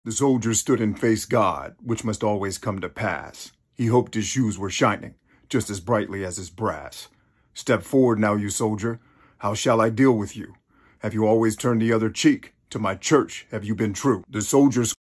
The soldier stood and faced God, which must always come to pass. He hoped his shoes were shining, just as brightly as his brass. Step forward now, you soldier. How shall I deal with you? Have you always turned the other cheek? To my church have you been true? The soldier